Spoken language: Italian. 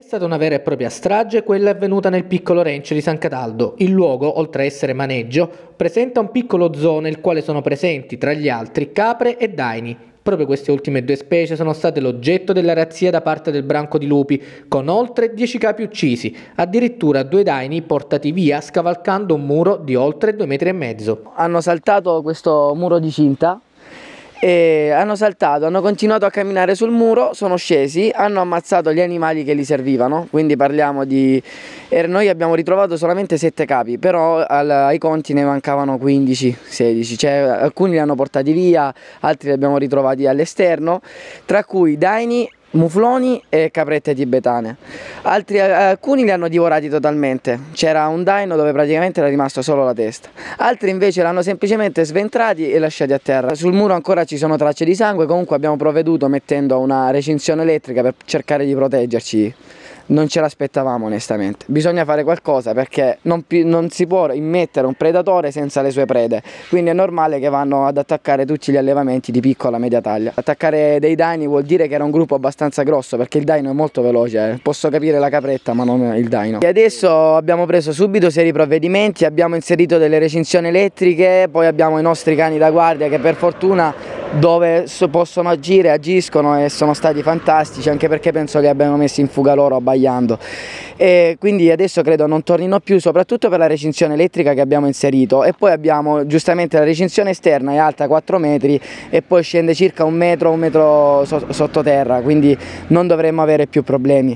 È stata una vera e propria strage quella avvenuta nel piccolo ranch di San Cataldo. Il luogo, oltre a essere maneggio, presenta un piccolo zoo nel quale sono presenti, tra gli altri, capre e daini. Proprio queste ultime due specie sono state l'oggetto della razzia da parte del branco di lupi, con oltre 10 capi uccisi, addirittura 2 daini portati via scavalcando un muro di oltre 2,5 metri. Hanno saltato questo muro di cinta e hanno continuato a camminare sul muro, sono scesi, hanno ammazzato gli animali che li servivano, quindi parliamo di... Noi abbiamo ritrovato solamente 7 capi, però ai conti ne mancavano 15-16, cioè alcuni li hanno portati via, altri li abbiamo ritrovati all'esterno, tra cui daini, mufloni e caprette tibetane. Alcuni li hanno divorati totalmente, c'era un daino dove praticamente era rimasto solo la testa, altri invece l'hanno semplicemente sventrati e lasciati a terra. Sul muro ancora ci sono tracce di sangue, comunque abbiamo provveduto mettendo una recinzione elettrica per cercare di proteggerci. Non ce l'aspettavamo onestamente, bisogna fare qualcosa perché non si può immettere un predatore senza le sue prede, quindi è normale che vanno ad attaccare tutti gli allevamenti di piccola media taglia. Attaccare dei daini vuol dire che era un gruppo abbastanza grosso, perché il daino è molto veloce, posso capire la capretta ma non il daino. E adesso abbiamo preso subito seri provvedimenti, abbiamo inserito delle recinzioni elettriche, poi abbiamo i nostri cani da guardia che per fortuna dove possono agire agiscono e sono stati fantastici, anche perché penso li abbiano messi in fuga loro abbagliando, e quindi adesso credo non tornino più, soprattutto per la recinzione elettrica che abbiamo inserito. E poi abbiamo giustamente la recinzione esterna, è alta 4 metri e poi scende circa un metro sottoterra, quindi non dovremmo avere più problemi.